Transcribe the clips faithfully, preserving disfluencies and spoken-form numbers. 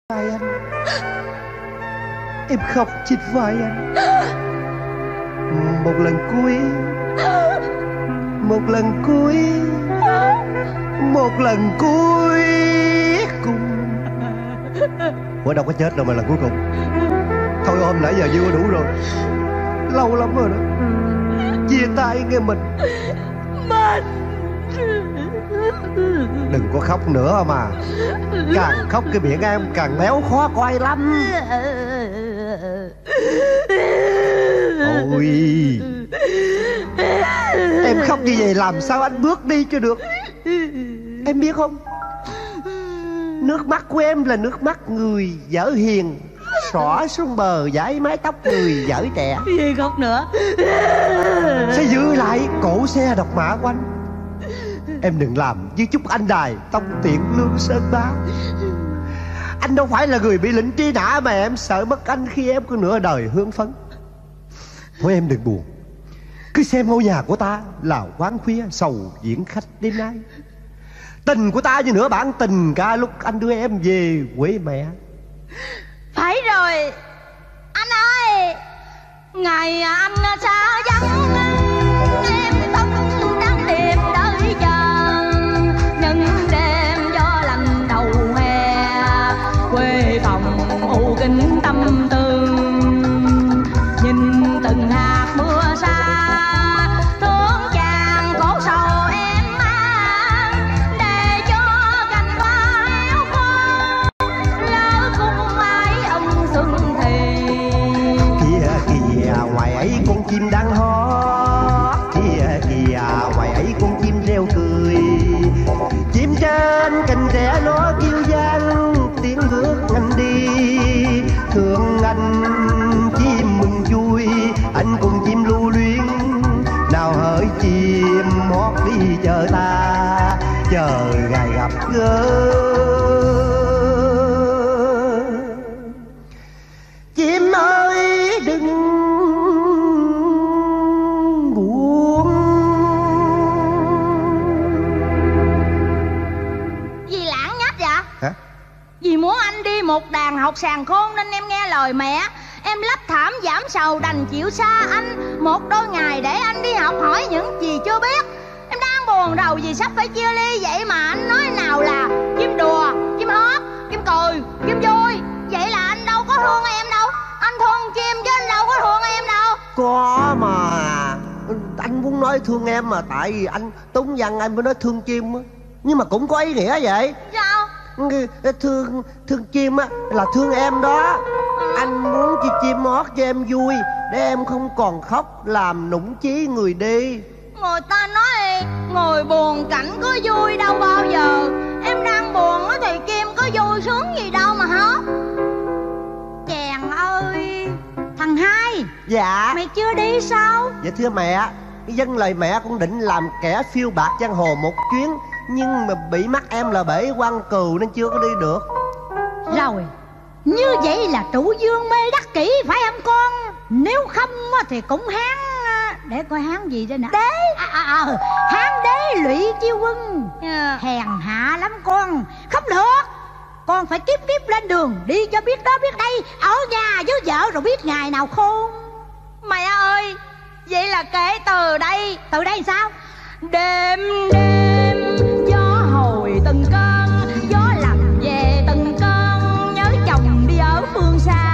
vai anh. Em khóc trên vai anh. Một lần cuối, một lần cuối, một lần cuối cùng. Ủa đâu có chết đâu mà lần cuối cùng. Thôi ôm nãy giờ chưa đủ rồi. Lâu lắm rồi đó. Chia tay nghe mình. Mình Đừng có khóc nữa mà. Càng khóc cái miệng em càng méo khó coi lắm. Ôi, em khóc như vậy làm sao anh bước đi cho được. Em biết không, nước mắt của em là nước mắt người dở hiền, xõa xuống bờ dải mái tóc người dở trẻ. Gì khóc nữa. Sẽ giữ lại cổ xe độc mã của anh. Em đừng làm như chút anh đài tông tiện lương sơn bá. Anh đâu phải là người bị lệnh truy nã mà em sợ mất anh khi em có nửa đời hương phấn. Thôi em đừng buồn. Cứ xem ngôi nhà của ta là quán khuya sầu diễn khách đêm nay. Tình của ta như nửa bản tình ca lúc anh đưa em về quê mẹ. Phải rồi anh ơi. Ngày anh xa vắng em không đang tìm đợi chờ. Nhưng đêm gió lạnh đầu hè quê phòng u kính tâm tư. Nhìn từng hạt mưa xa thương chàng khổ sầu em mang. Để cho cành hoa héo khô lỡ cùng ai ông xuân thì. Kìa kìa ngoài ấy con chim đang hót. Kìa kìa ngoài ấy con chim reo cười. Chim trên cành tre nó kêu vang tiếng bước anh đi. Thương anh chim mừng vui, anh cùng chim lưu luyến. Nào hỡi chim hót đi chờ ta, chờ ngày gặp gỡ. Chim ơi đừng buồn. Gì lãng nhách vậy? Hả? Vì muốn anh đi một đàn học sàn khôn nên em nghe lời mẹ. Em lấp thảm giảm sầu đành chịu xa anh một đôi ngày để anh đi học hỏi những gì chưa biết. Em đang buồn rầu vì sắp phải chia ly. Vậy mà anh nói nào là chim đùa, chim hót, chim cười, chim vui. Vậy là anh đâu có thương em đâu. Anh thương chim chứ anh đâu có thương em đâu. Có mà. Anh muốn nói thương em mà tại vì anh túng văn anh mới nói thương chim á. Nhưng mà cũng có ý nghĩa vậy. Sao? Thương thương chim á là thương em đó. Anh muốn chi chim hót cho em vui, để em không còn khóc làm nũng chí người đi. Người ta nói ngồi buồn cảnh có vui đâu bao giờ. Em đang buồn thì chim có vui sướng gì đâu mà hót. Chàng ơi. Thằng hai. Dạ. Mày chưa đi sao? Dạ thưa mẹ, dân lời mẹ cũng định làm kẻ phiêu bạc giang hồ một chuyến. Nhưng mà bị mắt em là bể quan cừu nên chưa có đi được. Rồi, như vậy là trụ dương mê đắc kỷ phải không con? Nếu không thì cũng hán. Để coi hán gì đây nè. Đế. À, à, à, hán đế lụy chiêu quân. Yeah. Hèn hạ lắm con. Không được. Con phải kiếp kiếp lên đường, đi cho biết đó biết đây. Ở nhà với vợ rồi biết ngày nào khôn. Mẹ ơi, vậy là kể từ đây. Từ đây sao? Đêm đêm gió hồi từng cơn, gió lạnh về từng cơn, nhớ chồng đi ở phương xa.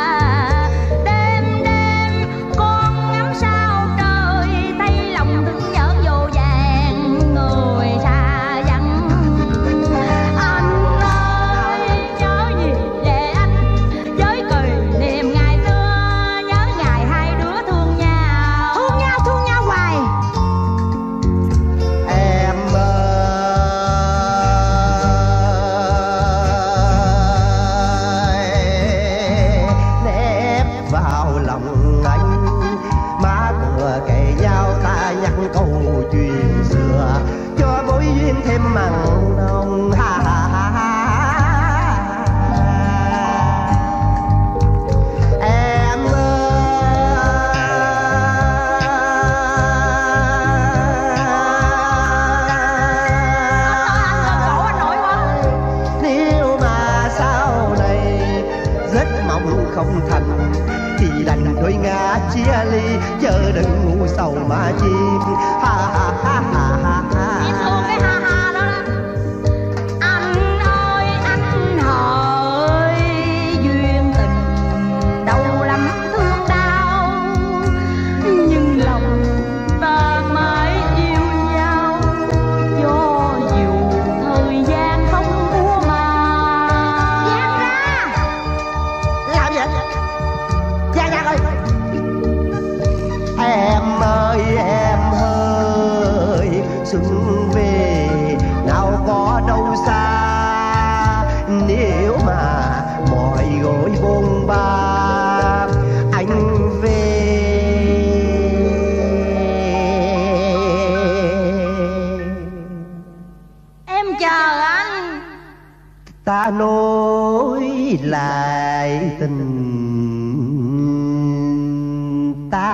Đêm đêm con ngắm sao trời, tay lòng thương nhớ vô vàng người xa vắng. Anh ơi nhớ gì về anh, với cười niềm ngày xưa, nhớ ngày hai đứa thương nhau. Thương nhau thương nhau hoài. Em không thành thì đành đôi ngã chia ly, chớ đừng ngu sầu mà chim. Ha ha ha ha ha ha. Em thương cái ha ha đó đó. Anh ơi anh hỡi, duyên tình đâu lắm thương đau, nhưng lòng ta mãi yêu nhau, cho dù thời gian không mua mà. Giang ra. Làm gì? Giang ra ơi. Em ơi em ơi, xuân về nào có đâu xa, nếu mà mọi gối buồn bã anh về. Em chờ anh. Ta nối lại tình ta.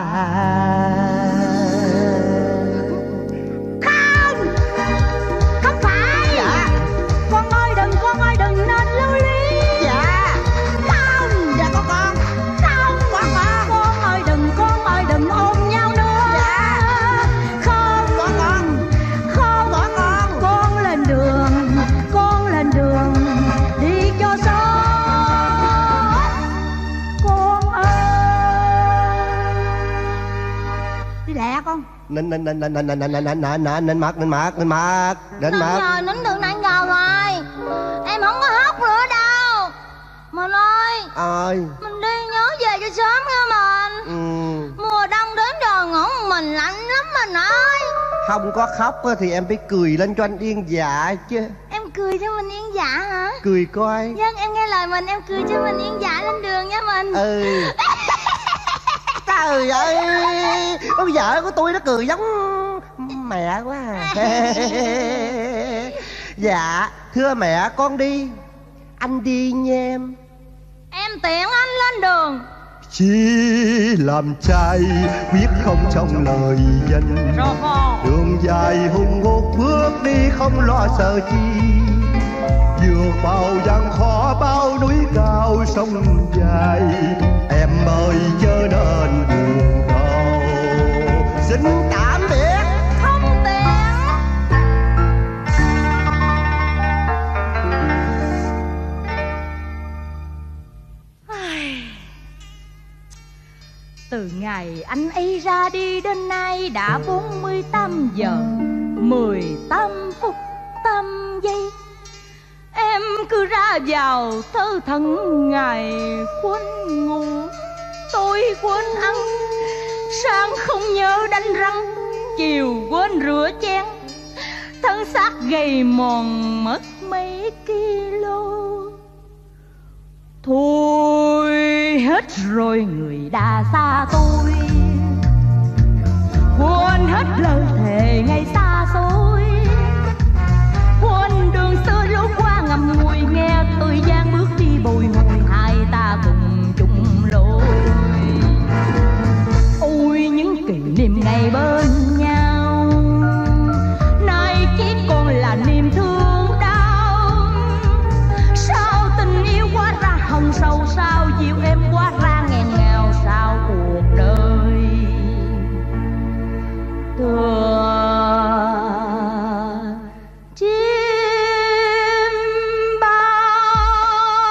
Không, không phải. Dạ. Con ơi đừng, con ơi đừng nên lưu luyến. Dạ. Không. Dạ con con. Không, con con. Con ơi đừng, con ơi đừng ôm nhau nữa. Dạ. Không. Con con. Không. Con con. Con lên đường, con lên đường đi cho sớm. Con ơi. Đi lẹ con. Nên nên nên nên nên nên nên nên nên nên nên mặt nên mặt nên mặt nên mặt. Giờ nín đường nãy giờ rồi. Em không có hóc nữa đâu. Mình ơi, Ơi. mình đi nhớ về cho sớm nha mình. Ừ. Mùa đông đến rồi ngủ một mình lạnh lắm mình ơi. Không có khóc á thì em phải cười lên cho anh yên dạ chứ. Em cười cho mình yên dạ hả? Cười coi. Vâng, em nghe lời mình, em cười cho mình yên dạ lên đường nha mình. Ừ. Trời ơi, con vợ của tôi nó cười giống mẹ quá à. Dạ, thưa mẹ con đi. Anh đi nha em. Em tiện anh lên đường. Chỉ làm trai biết không trong lời danh, đường dài hùng hục bước đi không lo sợ chi, vượt bao gian khó bao núi cao sông dài. Em ơi chớ nên buồn đâu. Xin tạm biệt. Không tiện. Từ ngày anh ấy ra đi đến nay đã bốn mươi tám giờ mười tám phút tám giây. Em cứ ra vào thơ thẩn ngày quên ngủ, tối quên ăn, sáng không nhớ đánh răng, chiều quên rửa chén, thân xác gầy mòn mất mấy kilo. Thôi hết rồi người đã xa tôi, quên hết lời thề ngày xa xôi, quên đường xưa lối qua ngầm ngùi, nghe thời gian bước đi bồi hồi hai ta cùng chung lối. Ôi những kỷ niệm ngày bên nhau nay chỉ còn là niềm thương đau. Sao tình yêu quá ra hồng sầu, sao dịu em quá ra nghẹn ngào, sao cuộc đời thừa chim bao.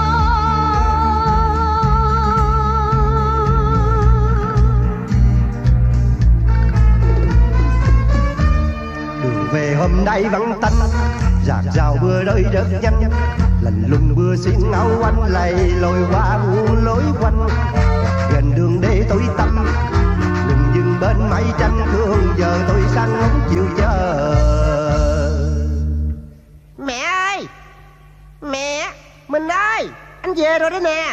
Đường về hôm nay vắng tanh, rạc rào mưa rơi rất nhanh, lạnh lùng mưa xuyên áo anh lầy lội qua muôn lối quanh. Gần đường để tối tăm, đừng dừng bên mái tranh thương, giờ tôi sang ngóng chiều chờ. Mẹ ơi, mẹ, mình ơi, anh về rồi đó nè.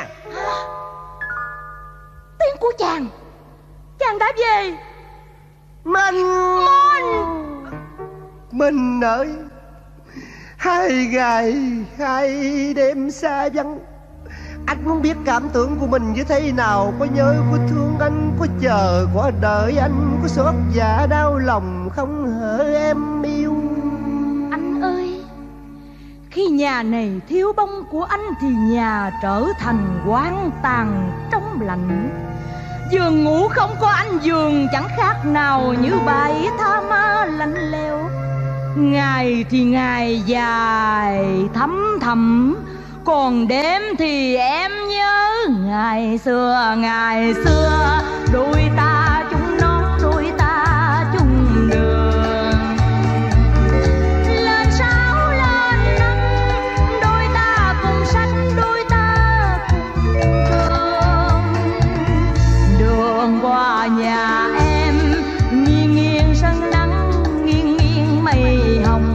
Tiếng của chàng, chàng đã về. Mình Mình Mình ơi, hai ngày hai đêm xa vắng, anh muốn biết cảm tưởng của mình như thế nào. Có nhớ, có thương anh, có chờ, có đợi anh, có xót dạ đau lòng không hỡi em yêu. anh ơi, Khi nhà này thiếu bông của anh thì nhà trở thành hoang tàn trong lạnh. Giường ngủ không có anh, giường chẳng khác nào như bãi tha ma lạnh lẽo. Ngày thì ngày dài thấm thầm, còn đêm thì em nhớ ngày xưa, ngày xưa đôi ta chung nón, đôi ta chung đường. Lên sao lên nắng, đôi ta cùng xanh, đôi ta cùng đường. Đường qua nhà em nghiêng nghiêng sân nắng, nghiêng nghiêng mây hồng.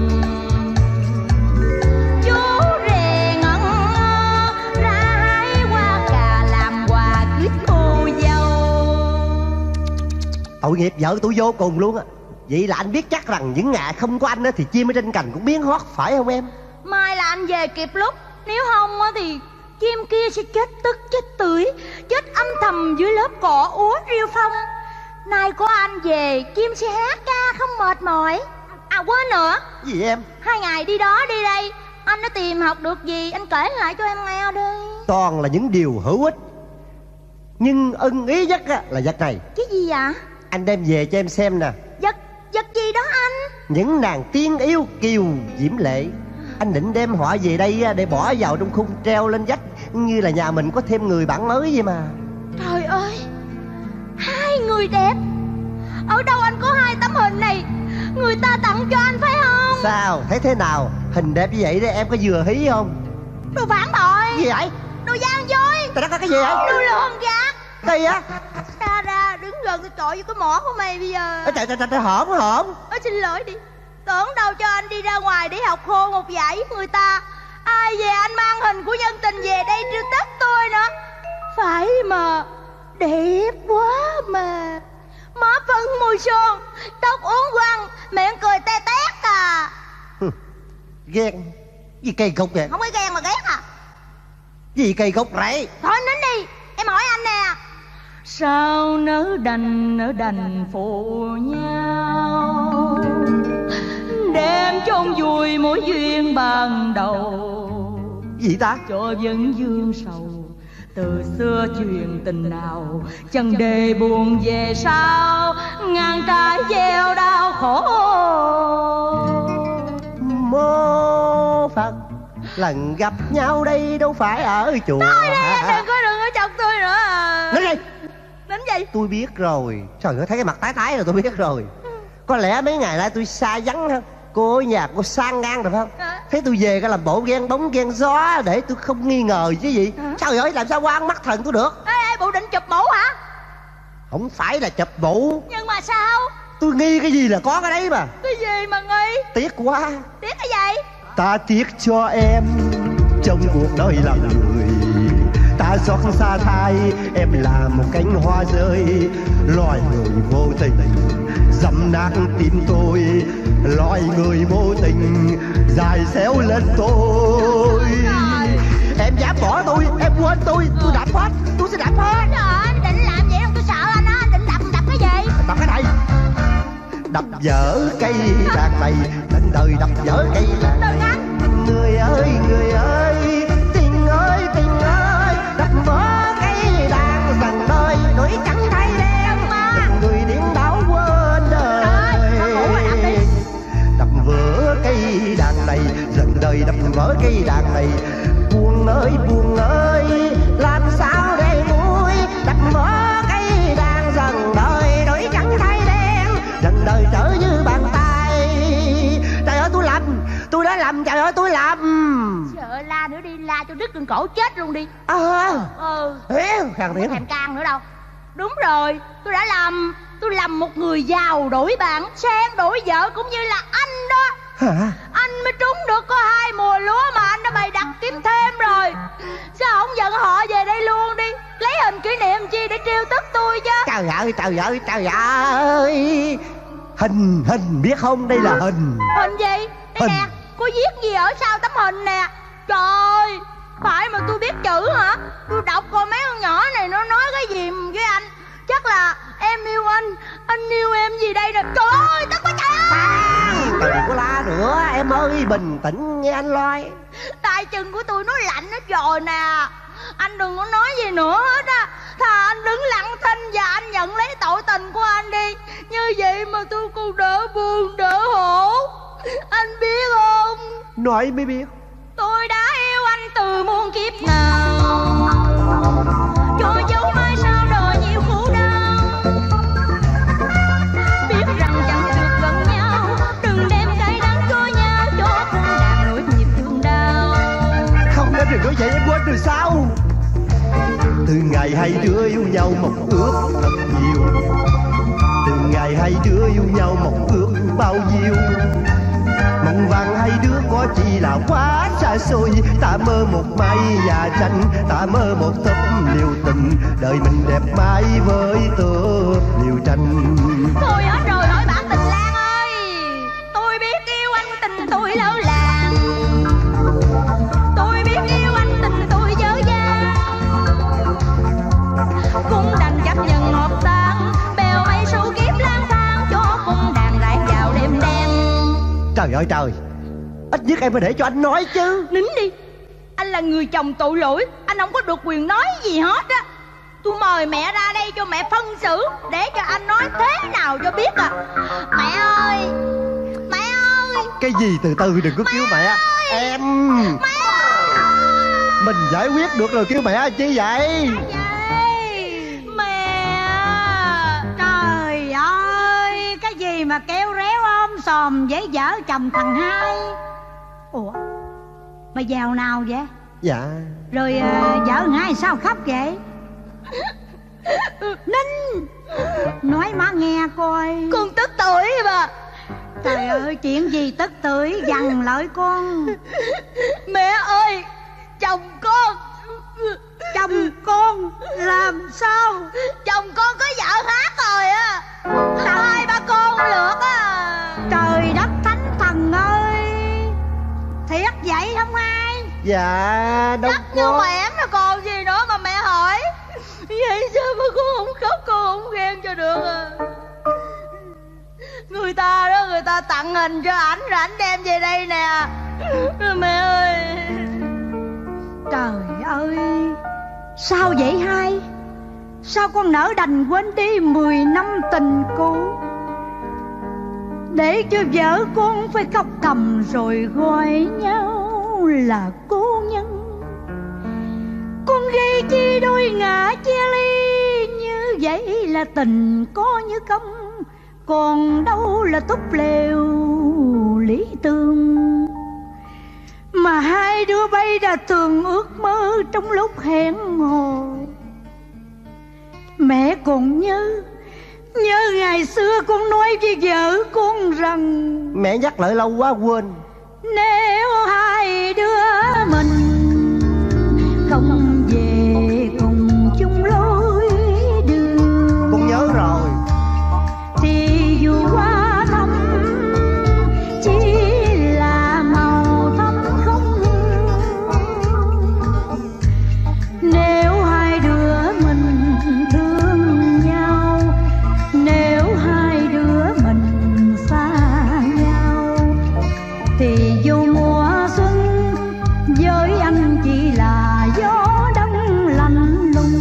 Tội nghiệp vợ tôi vô cùng luôn á. Vậy là anh biết chắc rằng những ngày không có anh á thì chim ở trên cành cũng biến hót, phải không em? Mai là anh về kịp lúc, nếu không á thì chim kia sẽ chết tức chết tưởi, chết âm thầm dưới lớp cỏ úa riêu phong. Nay có anh về, chim sẽ hát ca không mệt mỏi. À quên nữa. Gì em? Hai ngày đi đó đi đây, anh đã tìm học được gì anh kể lại cho em nghe đi. Toàn là những điều hữu ích, nhưng ưng ý nhất á là vật này. Cái gì vậy? Anh đem về cho em xem nè. Vật, vật gì đó anh? Những nàng tiên yêu kiều diễm lệ. Anh định đem họ về đây để bỏ vào trong khung treo lên vách, như là nhà mình có thêm người bạn mới vậy mà. Trời ơi, hai người đẹp. Ở đâu anh có hai tấm hình này? Người ta tặng cho anh phải không? Sao, thấy thế nào? Hình đẹp như vậy đó em có vừa hí không? Đồ phản bội. Gì vậy? Đồ gian dối. Tao đã có cái gì vậy? Đồ lường gạt. Cái á? Ra ra, đứng gần tôi trội vô cái mỏ của mày bây giờ. Trời trời trời, hổm hổm. Ơ xin lỗi đi. Tưởng đâu cho anh đi ra ngoài để học khô một giải với người ta. Ai về anh mang hình của nhân tình về đây trêu tức tôi nữa. Phải mà, đẹp quá mà. Má phân môi son, tóc uốn quăng, miệng cười te tét à. Ghen. Gì cây cục vậy? Không có ghen mà ghét à. Gì cây cục rẫy? Thôi nín đi, em hỏi anh nè. Sao nỡ đành nỡ đành phụ nhau, đem chôn vùi mối duyên ban đầu. Gì ta? Cho vẫn dương sầu, từ xưa chuyện tình nào chẳng để buồn về sau, ngàn trái gieo đau khổ. Mô Phật, lần gặp nhau đây đâu phải ở chùa. Thôi đi, em đừng có đừng có chọc tôi nữa à. Nín đi. Nín gì? Tôi biết rồi. Trời ơi, thấy cái mặt tái tái rồi tôi biết rồi. Có lẽ mấy ngày nay tôi xa vắng ha. Cô ở nhà cô sang ngang rồi phải không? À. Thấy tôi về cái làm bộ ghen bóng ghen gió để tôi không nghi ngờ chứ gì. À. Trời ơi, làm sao qua ăn mắt thần tôi được. Ê, ê, bộ định chụp mũ hả? Không phải là chụp mũ. Nhưng mà sao? Tôi nghi cái gì là có cái đấy mà. Cái gì mà nghi? Tiếc quá. Tiếc cái gì? Ta tiếc cho em trong cuộc đời làm người. Ta xót xa thai em là một cánh hoa rơi. Loài người vô tình dẫm nát tim tôi. Loài người vô tình dài xéo lên tôi. Em dám bỏ tôi, em quên tôi. Tôi đập hết, tôi sẽ đập hết. Trời ơi, anh định làm vậy không? Tôi sợ anh á. Anh định đập, đập cái gì? Đập cái này. Đập vỡ cây đàn này. Đến đời đập vỡ cây đàn này. Người ơi, người ơi, tình ơi, tình ơi, đập vỡ cây đàn dần đời, nỗi trắng thay đen, người điên đảo quên đời. Đập vỡ cây đàn này, dần đời đập vỡ cây đàn này. Buồn ơi, buồn ơi, làm sao để vui, đập vỡ cây đàn dần đời, nỗi trắng thay đen, dần đời trở như bàn tay. Trời ơi, tôi lầm, tôi đã lầm, trời ơi tôi lầm. Trời ơi, la nữa đi, la cho đứt gân cổ chết luôn đi. Ờ à, ừ Khang tiếng thèm can nữa đâu. Đúng rồi, tôi đã lầm. Tôi lầm một người giàu đổi bạn, sang đổi vợ cũng như là anh đó. Hả? Anh mới trúng được có hai mùa lúa mà anh đã bày đặt kiếm thêm rồi. Sao không dẫn họ về đây luôn đi, lấy hình kỷ niệm chi để trêu tức tôi chứ. Trời ơi, trời ơi, trời ơi. Hình, hình biết không, đây là hình. Hình gì? Đây hình. Nè, có viết gì ở sau tấm hình nè. Trời ơi, phải mà tôi biết chữ hả? Tôi đọc coi mấy con nhỏ này nó nói cái gì với anh. Chắc là em yêu anh, anh yêu em gì đây nè. Trời ơi, tất quá trời ơi. Đừng có la nữa, em ơi, bình tĩnh nghe anh Loi. chân của tôi nó lạnh hết rồi nè. Anh đừng có nói gì nữa hết á. Thà anh đứng lặng thinh và anh nhận lấy tội tình của anh đi. Như vậy mà tôi còn đỡ buồn đỡ khổ. Anh biết không? Nói mới biết. Tôi đã yêu anh từ muôn kiếp nào, cho dấu mai sau đời nhiều khổ đau. Biết rằng chẳng được gần nhau, đừng đem cay đắng cho nhau, cho con đàn nỗi nhịp thương đau. Không đã đừng nói vậy, em quên từ sau. Từ ngày hai đứa yêu nhau một ước thật nhiều, từ ngày hai đứa yêu nhau một ước bao nhiêu. Mộng vàng hai đứa có chỉ là quá xa xôi. Ta mơ một mái nhà tranh, ta mơ một tấm liều tình. Đời mình đẹp mãi với tựa liều tranh. Thôi hết rồi, hỏi bản Tình Lang ơi. Tôi biết yêu anh tình tôi lỡ làng, tôi biết yêu anh tình tôi dở dang. Cũng đành chấp nhận hợp tan, bèo mây sâu kiếp lang thang, cho cung đàn lại vào đêm đen. Trời ơi trời, ít nhất em phải để cho anh nói chứ. Nín đi, anh là người chồng tội lỗi, anh không có được quyền nói gì hết á. Tôi mời mẹ ra đây cho mẹ phân xử, để cho anh nói thế nào cho biết à. Mẹ ơi, mẹ ơi. Cái gì từ từ, đừng có mẹ kêu mẹ ơi. Em mẹ ơi. Mình giải quyết được rồi kêu mẹ chi vậy? Mẹ. Trời ơi, cái gì mà kêu réo ôm xòm với vợ chồng thằng hai. Ủa, mày vào nào vậy? Dạ. Rồi uh, vợ thằng hai sao khóc vậy? Ninh, nói má nghe coi. Con tức tuổi mà. Trời ơi, chuyện gì tức tuổi, dằn lợi con. Mẹ ơi, chồng con. Chồng con làm sao? Chồng con có vợ khác rồi á, hai ba con lượt á. Trời đất thánh thần ơi, thiệt vậy không ai? Dạ đâu đất có. Như mẹ mà còn gì nữa mà mẹ hỏi. Vậy sao mà con không khóc, con không ghen cho được à? Người ta đó, người ta tặng hình cho ảnh rồi ảnh đem về đây nè. Mẹ ơi. Trời ơi, sao vậy hai? Sao con nỡ đành quên đi mười năm tình cũ, để cho vợ con phải khóc thầm rồi gọi nhau là cô nhân? Con gây chi đôi ngã chia ly, như vậy là tình có như công, còn đâu là túp lều lý tưởng. Mà hai đứa bay đã thường ước mơ trong lúc hẹn hò. Mẹ còn nhớ, nhớ ngày xưa con nói với vợ con rằng, mẹ nhắc lại lâu quá quên. Nếu hai đứa mình không về cùng chung lối đường, con nhớ rồi. Thì dù qua thăm chỉ là màu thắm không. Nếu hai đứa mình thương nhau, nếu hai đứa mình xa nhau, thì dù mùa xuân với anh chỉ là gió đông lạnh lùng.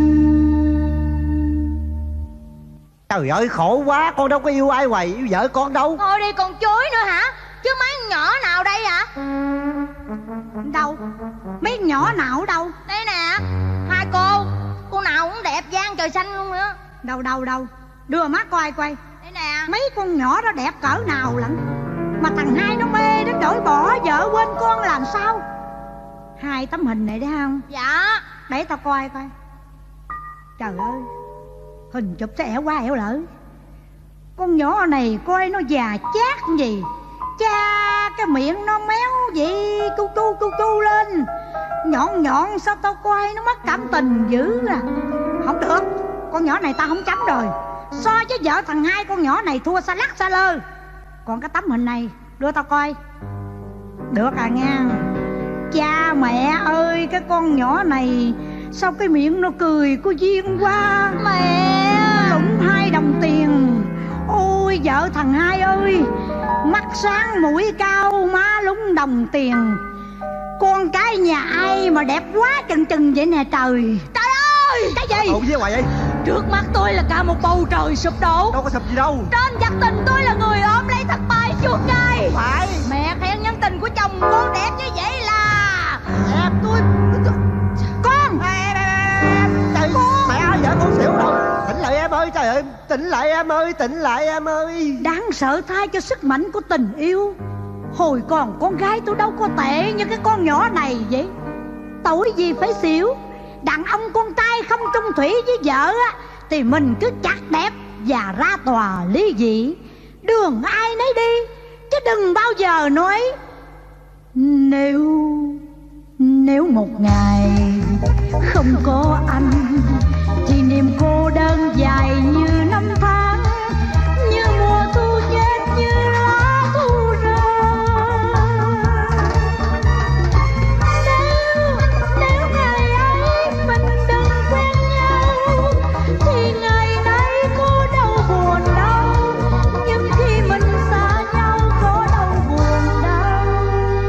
Trời ơi khổ quá, con đâu có yêu ai hoài, yêu vợ con đâu. Thôi đi còn chối nữa hả? Chứ mấy nhỏ nào đây hả? Đâu? Mấy nhỏ nào đâu? Đây nè, hai cô. Cô nào cũng đẹp giang trời xanh luôn nữa. Đâu đâu đâu, đưa mắt coi coi. Đây nè. Mấy con nhỏ đó đẹp cỡ nào lận, mà thằng hai nó mê đến đổi bỏ vợ quên con làm sao? Hai tấm hình này đấy không? Dạ. Để tao coi coi. Trời ơi, hình chụp sẽ ẻo qua ẻo lỡ. Con nhỏ này coi nó già chát gì. Cha, cái miệng nó méo vậy, cu cu cu cu lên. Nhọn nhọn sao tao coi nó mất cảm tình dữ à. Không được, con nhỏ này tao không chấm rồi. So với vợ thằng hai, con nhỏ này thua xa lắc xa lơ. Còn cái tấm hình này đưa tao coi. Được à nha. Cha mẹ ơi, cái con nhỏ này sao cái miệng nó cười có duyên quá. Mẹ lũng hai đồng tiền. Ôi vợ thằng hai ơi, mắt sáng mũi cao má lúng đồng tiền. Con cái nhà ai mà đẹp quá chừng chừng vậy nè trời. Trời ơi! Cái gì? Ủa với hoài vậy? Trước mắt tôi là cả một bầu trời sụp đổ. Đâu có sụp gì đâu. Trên giặc tình tôi là người ôm lấy thất bại chuột cay. Phải. Mẹ khen nhân tình của chồng con đẹp như vậy là đẹp tôi. Con Trời, mẹ ơi, vợ con xỉu rồi. Tỉnh lại em ơi, trời ơi. Tỉnh lại em ơi, tỉnh lại em ơi. đáng sợ thay cho sức mạnh của tình yêu. Hồi còn con gái tôi đâu có tệ như cái con nhỏ này vậy. Tội gì phải xỉu. Đàn ông con trai không chung thủy với vợ á thì mình cứ chặt đẹp và ra tòa ly dị. Đường ai nấy đi, chứ đừng bao giờ nói Nếu Nếu một ngày không có anh thì niềm cô đơn dài như năm tháng, như mùa thu chết, như lá thu rơi. Nếu, nếu ngày ấy mình đừng quen nhau thì ngày nay có đâu buồn đâu. Nhưng khi mình xa nhau có đâu buồn đâu.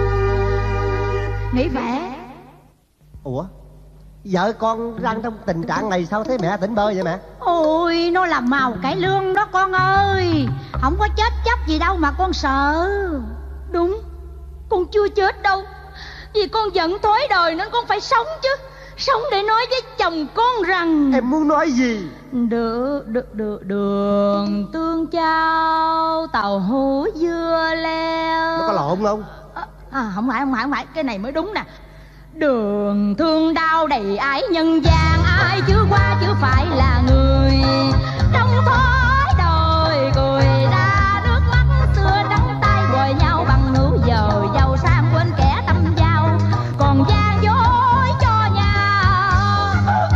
Nghĩ vẻ. Ủa? Vợ con đang trong tình trạng này sao thấy mẹ tỉnh bơ vậy mẹ? Ôi, nó là màu cải lương đó con ơi. Không có chết chóc gì đâu mà con sợ. Đúng, con chưa chết đâu. Vì con giận thói đời nên con phải sống chứ. Sống để nói với chồng con rằng Em muốn nói gì? Được, được, được, đường tương trao tàu hũ dưa leo. Nó có lộn không? À, à, không phải, không phải, không phải. Cái này mới đúng nè. Đường thương đau đầy ái nhân gian, ai chưa qua chưa phải là người. Trong thói đời cười ra nước mắt xưa trắng tay bồi nhau bằng nụ giờ giàu sang quên kẻ tâm giao, còn gian dối cho nhau.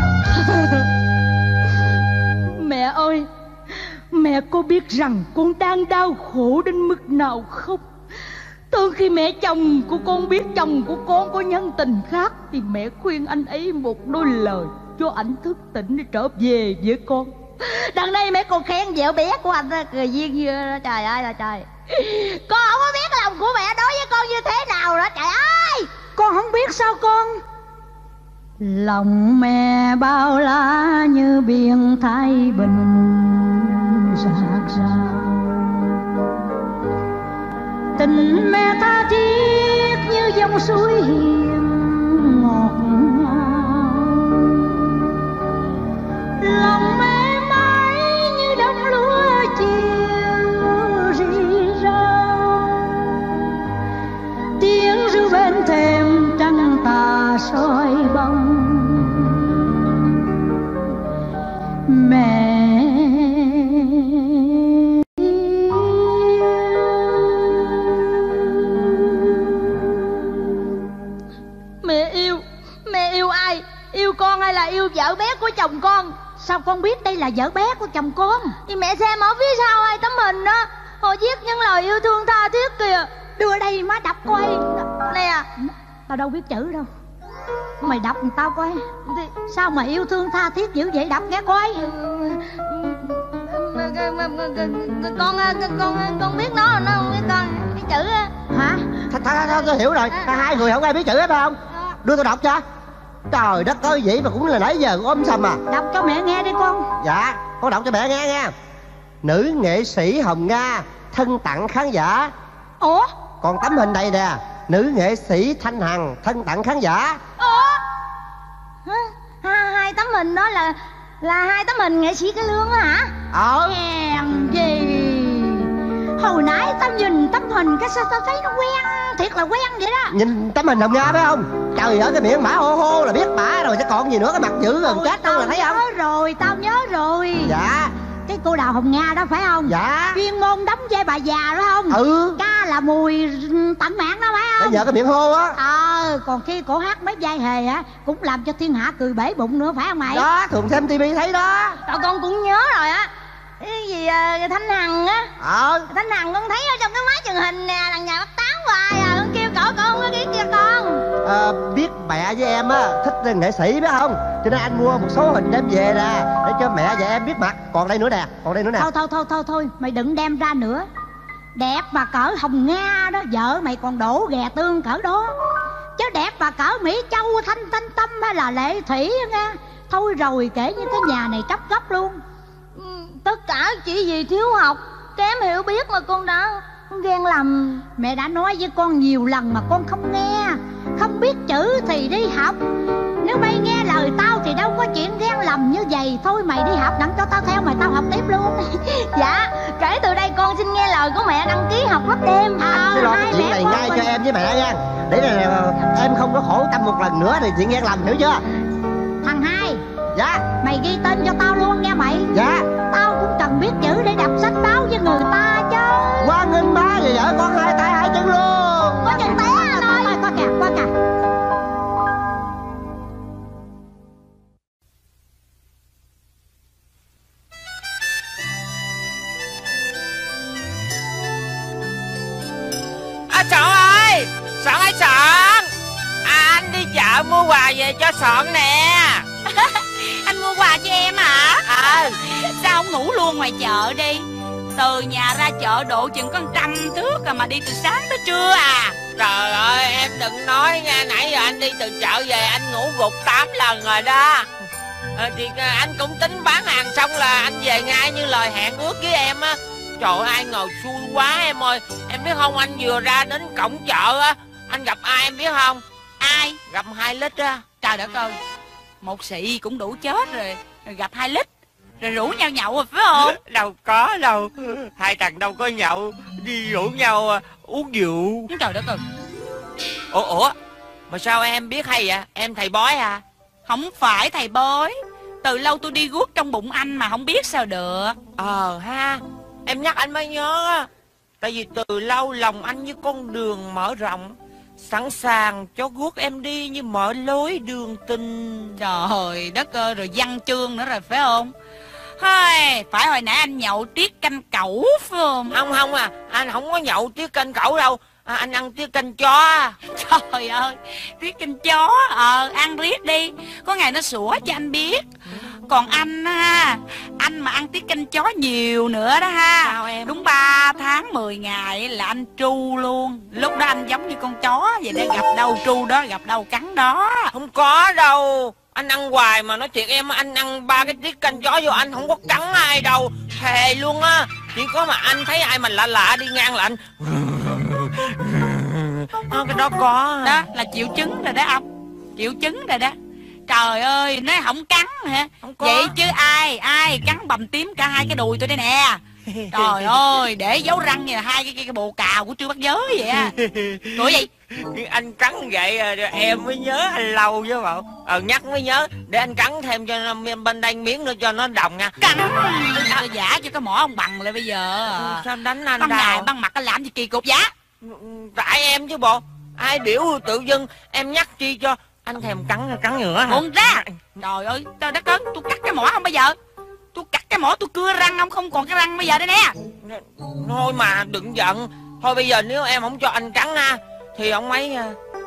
Mẹ ơi, mẹ có biết rằng con đang đau khổ đến mức nào không? Từ khi mẹ chồng của con biết chồng của con có nhân tình khác thì mẹ khuyên anh ấy một đôi lời cho ảnh thức tỉnh để trở về với con. Đằng đây mẹ còn khen vợ bé của anh cười duyên như đó. Trời ơi là trời. Con không có biết lòng của mẹ đối với con như thế nào đó trời ơi. Con không biết sao con? Lòng mẹ bao la như biển Thái Bình rạc rào. Tình mẹ tha thiết như dòng suối hiền ngọt ngào. Lòng mẹ mãi như đống lúa chiều rì rào. Tiếng ru bên thềm trăng tà soi bóng. Mẹ con hay là yêu vợ bé của chồng con? Sao con biết đây là vợ bé của chồng con? Thì mẹ xem ở phía sau hai tấm hình đó, họ viết những lời yêu thương tha thiết kìa. Đưa đây má đọc coi. Nè, tao đâu biết chữ đâu. Mày đọc tao coi. Thì sao mà yêu thương tha thiết dữ vậy, đọc nghe coi. Con con con biết nó nó không biết con cái chữ á. Hả? Thôi tôi hiểu rồi. Hai người không ai biết chữ hết phải không? Đưa tôi đọc cho. Trời đất ơi, vậy mà cũng là nãy giờ ôm sầm à. Đọc cho mẹ nghe đi con. Dạ, con đọc cho mẹ nghe nha. Nữ nghệ sĩ Hồng Nga thân tặng khán giả. Ủa? Còn tấm hình này nè, nữ nghệ sĩ Thanh Hằng thân tặng khán giả. Ủa? Hai, hai tấm hình đó là là hai tấm hình nghệ sĩ Cải Lương á hả? Ờ. Hèn gì. Hồi nãy tao nhìn tấm hình cái sao tao thấy nó quen, thiệt là quen vậy đó. Nhìn tấm hình Hồng Nga phải không? Trời ơi, cái miệng bả hô hô là biết bả rồi chứ còn gì nữa, cái mặt dữ gần chết đâu là thấy không? Tao nhớ rồi, tao nhớ rồi. Dạ. Cái cô Đào Hồng Nga đó phải không? Dạ. Chuyên môn đóng vai bà già đó không? Ừ. Ca là Mùi Tận Mạng đó phải không? Bây giờ cái miệng hô á. Ờ, còn khi cổ hát mấy vai hề á cũng làm cho thiên hạ cười bể bụng nữa phải không mày? Đó, thường xem tivi thấy đó. Rồi con cũng nhớ rồi á. Cái gì uh, Thanh Hằng á. Ờ. Thanh Hằng con thấy ở trong cái máy truyền hình nè, đằng nhà bắt tán hoài à, con kêu cậu con không có biết kia con. À, biết mẹ với em á thích nghệ sĩ biết không, cho nên anh mua một số hình đem về nè để cho mẹ và em biết mặt. Còn đây nữa nè, còn đây nữa nè. Thôi thôi thôi thôi thôi mày đừng đem ra nữa. Đẹp mà cỡ Hồng Nga đó, vợ mày còn đổ ghè tương cỡ đó. chứ đẹp mà cỡ Mỹ Châu, Thanh Thanh Tâm hay là Lệ Thủy nghe. Thôi rồi kể như cái nhà này tróc góc luôn. Ừ, tất cả chỉ vì thiếu học, kém hiểu biết mà con đã ghen lầm. Mẹ đã nói với con nhiều lần mà con không nghe. Không biết chữ thì đi học. Nếu mày nghe lời tao thì đâu có chuyện ghen lầm như vậy. Thôi mày đi học, đặng cho tao theo mày, tao học tiếp luôn. Dạ, kể từ đây con xin nghe lời của mẹ, đăng ký học lớp đêm. À, Tôi lo cái chuyện này ngay cho em với mẹ nha, để là em không có khổ tâm một lần nữa thì chuyện ghen lầm, hiểu chưa? Thằng Hai. Dạ. Mày ghi tên cho tao luôn nha mày. Dạ. Tao cũng cần biết chữ để đọc sách báo với người ta chứ. Qua nghênh ba và vợ con hai tay hai chân luôn. Có chân té anh ơi. Coi kìa, coi kìa. À Sọn ơi, Sọn ơi Sọn, à, anh đi chợ mua quà về cho Sọn nè. Anh mua quà cho em hả? Ờ. Sao không ngủ luôn ngoài chợ đi? Từ nhà ra chợ độ chừng có trăm thước à, mà đi từ sáng tới trưa à. Trời ơi em đừng nói nha, nãy giờ anh đi từ chợ về anh ngủ gục tám lần rồi đó. À, thì anh cũng tính bán hàng xong là anh về ngay như lời hẹn ước với em á. Trời ơi ai ngờ xui quá em ơi. Em biết không, anh vừa ra đến cổng chợ á, anh gặp ai em biết không? Ai? Gặp hai lít á. Trời đất ơi, một xị cũng đủ chết rồi, rồi gặp hai lít rồi rủ nhau nhậu rồi phải không? Đâu có đâu, hai thằng đâu có nhậu, đi rủ nhau uống rượu. Trời đất ơi. Ủa ủa mà sao em biết hay vậy? Em thầy bói à? Không phải thầy bói, từ lâu tôi đi guốc trong bụng anh mà không biết sao được. Ờ ha, em nhắc anh mới nhớ á. Tại vì từ lâu lòng anh như con đường mở rộng, sẵn sàng cho guốc em đi như mở lối đường tình. Trời đất ơi, rồi văn chương nữa rồi phải không? Hơi, phải hồi nãy anh nhậu tiết canh cẩu phải không? Không không à, anh không có nhậu tiết canh cẩu đâu, à, anh ăn tiết canh chó. Trời ơi, tiết canh chó, ờ, ăn riết đi, có ngày nó sủa cho anh biết. Còn anh ha, anh mà ăn tiết canh chó nhiều nữa đó ha. Sao em? Đúng ba tháng mười ngày là anh tru luôn. Lúc đó anh giống như con chó vậy đó, gặp đâu tru đó, gặp đâu cắn đó. Không có đâu, anh ăn hoài mà nói thiệt em, anh ăn ba cái tiết canh chó vô anh không có cắn ai đâu, thề luôn á. Chỉ có mà anh thấy ai mà lạ lạ đi ngang là anh à, cái đó có. Đó là triệu chứng rồi đó ông, triệu chứng rồi đó. Trời ơi, nó không cắn hả? Không có. Vậy chứ ai, ai cắn bầm tím cả hai cái đùi tôi đây nè. Trời ơi, để dấu răng như là hai cái, cái, cái bồ cào của Trư Bắt Giới vậy á. Tuổi gì? Anh cắn vậy rồi em mới nhớ anh lâu chứ bộ. Ờ nhắc mới nhớ, để anh cắn thêm cho bên đây miếng nữa cho nó đồng nha. Cắn, tôi giả cho cái mỏ ông bằng lại bây giờ. Sao đánh anh băng đâu? ngày băng mặt anh làm gì kỳ cục giả. Tại em chứ bộ. Ai biểu tự dưng em nhắc chi cho anh thèm cắn cắn nữa hả? Buông ra. Trời ơi, trời đất ơi, tôi cắt cái mỏ không bây giờ. Tôi cắt cái mỏ tôi cưa răng ông, không còn cái răng bây giờ đây nè. Thôi mà đừng giận. Thôi bây giờ nếu em không cho anh cắn ha thì ông ấy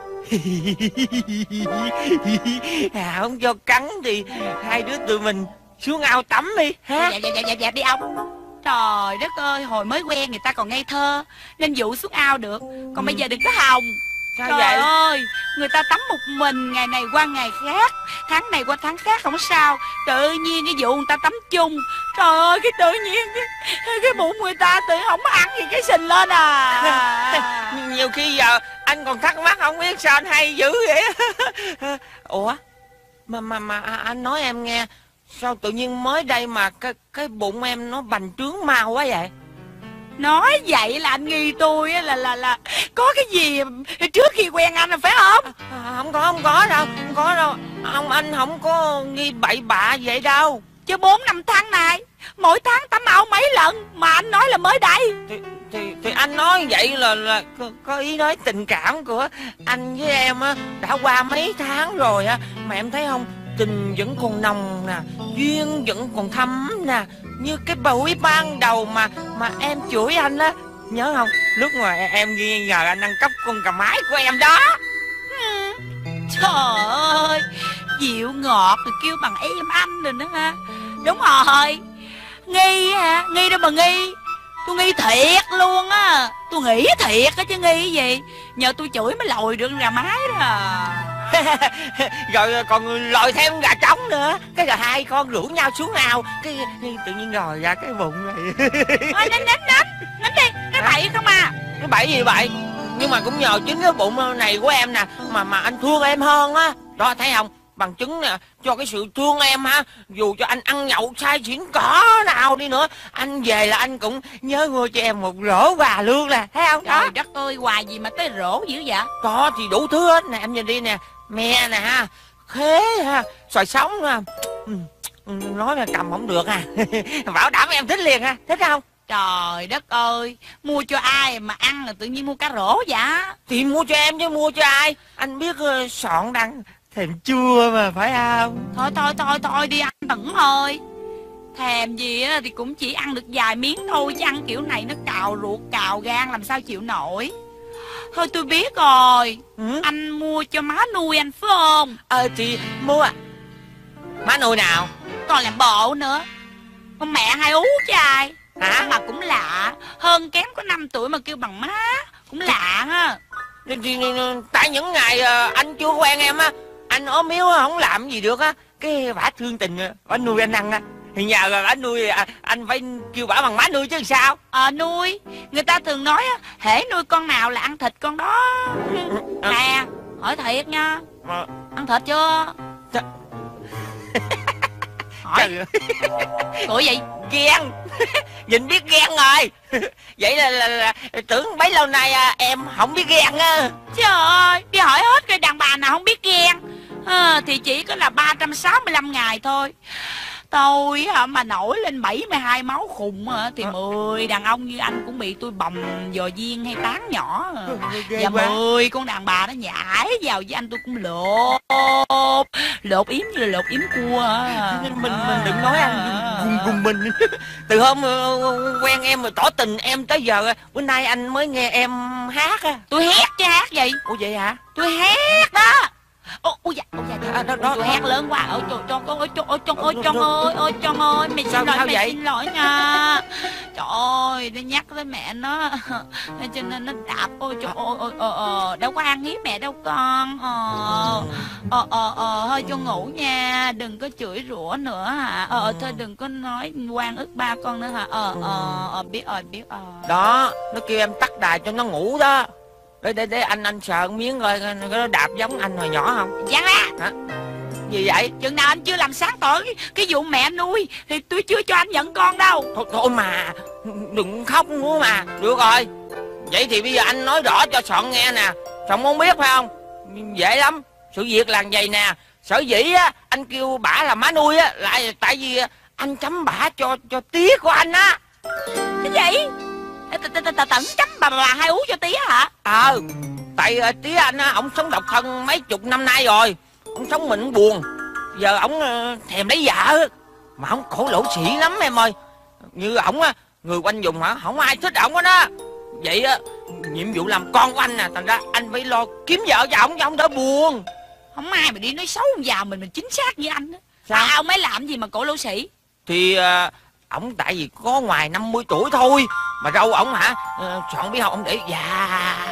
à, không cho cắn thì hai đứa tụi mình xuống ao tắm đi ha. Dạ dạ dạ dạ, dạ đi ông. Trời đất ơi, hồi mới quen người ta còn ngây thơ nên dụ xuống ao được. Còn bây giờ đừng có hòng. Sao Trời vậy? ơi, người ta tắm một mình ngày này qua ngày khác, tháng này qua tháng khác không sao. Tự nhiên cái vụ người ta tắm chung. Trời ơi, cái tự nhiên cái, cái bụng người ta tự không ăn gì cái sình lên à. Nhiều khi giờ anh còn thắc mắc không biết sao anh hay dữ vậy. Ủa mà mà mà anh nói em nghe, sao tự nhiên mới đây mà cái cái bụng em nó bành trướng mau quá vậy? Nói vậy là anh nghi tôi là là là có cái gì trước khi quen anh là phải không? À, không có không có đâu, không có đâu. Ông anh không có nghi bậy bạ vậy đâu. Chứ bốn năm tháng này mỗi tháng tắm ao mấy lần mà anh nói là mới đây. Thì thì, thì anh nói vậy là là có, có ý nói tình cảm của anh với em á đã qua mấy tháng rồi á, mà em thấy không, tình vẫn còn nồng nè, duyên vẫn còn thắm nè, như cái buổi ban đầu mà mà em chửi anh á, nhớ không? Lúc mà em nghi ngờ anh ăn cắp con cà mái của em đó. Ừ. Trời ơi, dịu ngọt rồi kêu bằng em anh rồi nữa ha. Đúng rồi, nghi hả? Nghi đâu mà nghi. Tôi nghi thiệt luôn á. Tôi nghĩ thiệt á chứ nghi cái gì. Nhờ tôi chửi mới lòi được gà mái đó. Rồi còn lòi thêm gà trống nữa. Cái là hai con rủ nhau xuống ao, cái tự nhiên lòi ra cái bụng này. Thôi nín nín nín nín đi. Cái bậy không à. Cái bậy gì vậy? Nhưng mà cũng nhờ chính cái bụng này của em nè mà mà anh thương em hơn á. Đó thấy không? Bằng chứng nè, cho cái sự thương em ha. Dù cho anh ăn nhậu say xỉn cỡ nào đi nữa, anh về là anh cũng nhớ mua cho em một rổ quà luôn nè, thấy không? Trời đất ơi, quà gì mà tới rổ dữ vậy? Có thì đủ thứ hết nè, em nhìn đi nè. Me nè ha, khế ha, xoài sống ha. Nói mà cầm không được à. Bảo đảm em thích liền ha, thích không? Trời đất ơi, mua cho ai mà ăn là tự nhiên mua cá rổ vậy? Thì mua cho em chứ mua cho ai. Anh biết uh, Sọn đang thèm chua mà, phải không? Thôi thôi thôi thôi đi ăn Tẩn ơi. Thèm gì á thì cũng chỉ ăn được vài miếng thôi, chứ ăn kiểu này nó cào ruột cào gan làm sao chịu nổi. Thôi tôi biết rồi. Ừ? Anh mua cho má nuôi anh phải không? Ờ thì mua à. Má nuôi nào? Còn làm bộ nữa. Con mẹ hai ú chứ ai. Hả? Mà cũng lạ. Hơn kém có năm tuổi mà kêu bằng má. Cũng lạ ha. Tại những ngày anh chưa quen em á, anh ốm yếu không làm gì được á, cái bả thương tình bả nuôi anh ăn á, thì nhờ rồi bả nuôi anh phải kêu bả bằng má nuôi chứ sao. Ờ nuôi. Người ta thường nói á, hễ nuôi con nào là ăn thịt con đó. Nè, hỏi thiệt nha, ăn thịt chưa? Hỏi. Ủa vậy? Ghen. Nhìn biết ghen rồi. Vậy là, là, là tưởng bấy lâu nay à, em không biết ghen á. Trời ơi, đi hỏi hết cái đàn bà nào không biết ghen à, thì chỉ có là ba trăm sáu mươi lăm ngày thôi. Tôi hả mà nổi lên bảy mươi hai máu khùng hả, thì mười đàn ông như anh cũng bị tôi bầm dò viên hay tán nhỏ à. Và mười con đàn bà nó nhảy vào với anh tôi cũng lột lột yếm như là lột yếm cua à. Mình mình đừng nói anh cùng cùng mình. Từ hôm quen em rồi tỏ tình em tới giờ, bữa nay anh mới nghe em hát á. Tôi hét chứ hát gì. Ủa vậy hả? Tôi hét đó. Ô, ôi dạ, ôi dạ, à, đó, đó, tôi đó. hét lớn quá. Ôi trời, trời, ôi, trời, ôi, trời, ôi, trời ơi, ôi, trời ơi, mày xin sao, lỗi, sao mày vậy? xin lỗi nha. Trời ơi, nó nhắc tới mẹ nó, cho nên nó đạp. Ôi trời ơi, ôi, ờ, ờ, đâu có ăn hiếp mẹ đâu con. Ờ, ờ, ờ, ờ, thôi cho ngủ nha, đừng có chửi rủa nữa hả. Ờ, thôi đừng có nói oan ức ba con nữa hả. Ờ, ờ, ờ, biết rồi, biết rồi. Đó, nó kêu em tắt đài cho nó ngủ đó. Để, để, để anh anh sợ miếng coi nó đạp giống anh hồi nhỏ không? Giang ra. Hả? Gì vậy? Chừng nào anh chưa làm sáng tỏ cái, cái vụ mẹ nuôi thì tôi chưa cho anh nhận con đâu. Thôi, thôi mà, đừng khóc nữa mà. Được rồi. Vậy thì bây giờ anh nói rõ cho Sọn nghe nè. Sọn muốn biết phải không? Dễ lắm. Sự việc là vậy nè. Sở dĩ á, anh kêu bả là má nuôi á, lại tại vì anh chấm bả cho cho tía của anh á. Cái gì? Tẩn chấm bà bà hai ú cho tía hả? Ờ, tại tía anh á, ổng sống độc thân mấy chục năm nay rồi. Ổng sống mình buồn. Giờ ổng thèm lấy vợ. Mà ổng khổ lỗ sĩ lắm em ơi. Như ổng á, người quanh vùng hả, không ai thích ổng hết á. Vậy á, nhiệm vụ làm con của anh nè, thành ra anh phải lo kiếm vợ cho ổng, cho ổng đỡ buồn. Không ai mà đi nói xấu vào mình mình chính xác như anh á. Sao? À, ông ấy làm gì mà cổ lỗ sĩ? Thì uh, ổng tại vì có ngoài năm mươi tuổi thôi. Mà râu ổng hả, uh, Chọn biết không, ổng để già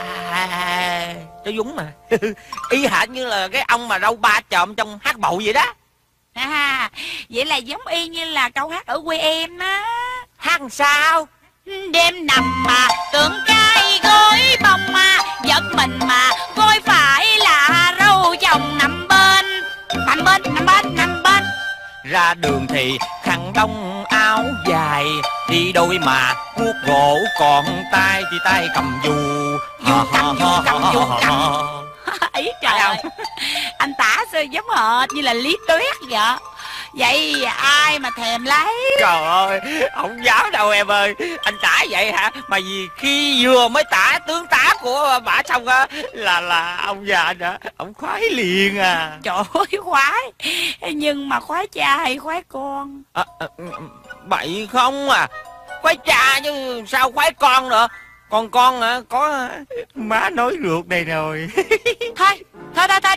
cho dúng mà. Y hệt như là cái ông mà râu ba chòm trong hát bầu vậy đó. À, vậy là giống y như là câu hát ở quê em á. Hát làm sao? Đêm nằm mà tưởng cay gối bông mà giật mình mà gối phải là râu chồng nằm bên. Nằm bên, nằm bên, nằm bên. Ra đường thì khăn đông áo dài, đi đôi mà guốc gỗ, còn tay thì tay cầm dù. Dù cầm, dù cầm, dù cầm. Ý trời ơi, anh tả sao giống hệt như là Lý Tuyết vậy. Vậy ai mà thèm lấy. Trời ơi, không dám đâu em ơi. Anh tả vậy hả? Mà vì khi vừa mới tả tướng tá của bả xong á, Là là ông già đã, ông khoái liền à. Trời ơi khoái. Nhưng mà khoái cha hay khoái con? à, à, Bậy không à. Khoái cha chứ sao khoái con nữa. Còn con hả, có má nói ruột đây rồi. Thôi, thôi thôi thôi đi.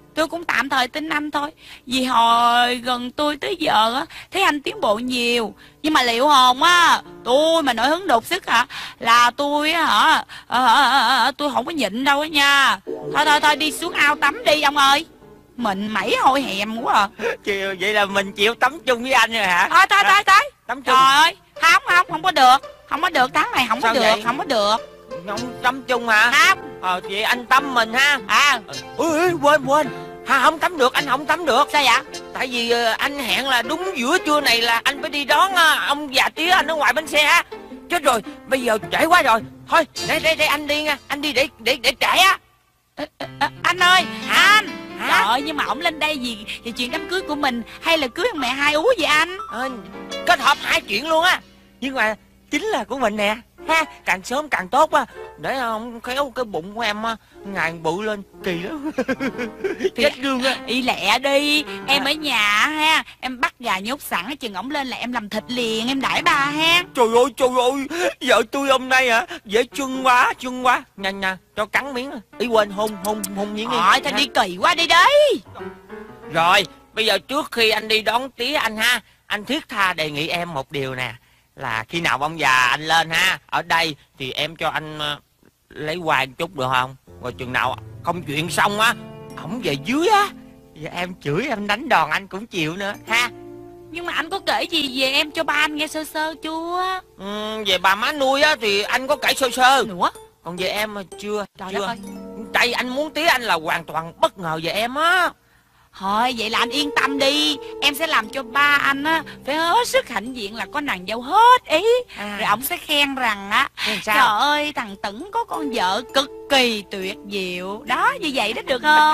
tôi cũng tạm thời tin anh thôi. Vì hồi gần tôi tới giờ á, thấy anh tiến bộ nhiều. Nhưng mà liệu hồn á, tôi mà nổi hứng đột sức hả, là tôi á hả, à, tôi không có nhịn đâu á nha. Thôi thôi thôi, đi xuống ao tắm đi ông ơi. Mình mẩy hôi hèm quá à. Chịu, vậy là mình chịu tắm chung với anh rồi hả? Thôi thôi thôi thôi. Tắm chung. Trời ơi, không không, không có được. Không có được, tháng này không có Sao được, vậy? không có được. Không tắm chung hả? Không. Ờ vậy anh tắm mình ha. À. Ui quên quên. Ha, không tắm được, anh không tắm được. Sao vậy? Tại vì uh, anh hẹn là đúng giữa trưa này là anh phải đi đón uh, ông già tía anh ở ngoài bến xe á. Chết rồi, bây giờ trễ quá rồi. Thôi, để để để anh đi nha, anh đi để để để trễ á. À, à, anh ơi, anh. Hả? Trời ơi, nhưng mà ổng lên đây vì, vì chuyện đám cưới của mình hay là cưới ông mẹ hai ú vậy anh? À, kết hợp hai chuyện luôn á. Nhưng mà chính là của mình nè ha, càng sớm càng tốt á, để không khéo cái bụng của em á ngày bự lên kỳ lắm. Chết gương á. Y lẹ đi, em ở nhà ha, em bắt gà nhốt sẵn, chừng ổng lên là em làm thịt liền, em đãi bà ha. Trời ơi trời ơi, vợ tôi hôm nay hả dễ chưng quá chưng quá. Nhanh nha, cho cắn miếng. Ý quên, hôn hôn hôn miếng đi. Thôi thôi, đi kỳ quá, đi đấy. Rồi bây giờ trước khi anh đi đón tía anh ha, anh thiết tha đề nghị em một điều nè, là khi nào ông già anh lên ha, ở đây thì em cho anh uh, lấy quà một chút được không? Rồi chừng nào công chuyện xong á, ổng về dưới á, và em chửi em đánh đòn anh cũng chịu nữa ha. Nhưng mà anh có kể gì về em cho ba anh nghe sơ sơ chưa? Ừ, về bà má nuôi á thì anh có kể sơ sơ. Nữa? Còn về em mà chưa. Trời chưa. đất ơi. Tại anh muốn tía anh là hoàn toàn bất ngờ về em á. Thôi vậy là anh yên tâm đi, em sẽ làm cho ba anh á phải hết sức hãnh diện là có nàng dâu hết ý. À. Rồi ổng sẽ khen rằng á, sao? Trời ơi thằng Tửng có con vợ cực kỳ tuyệt diệu. Đó, như vậy đó được không?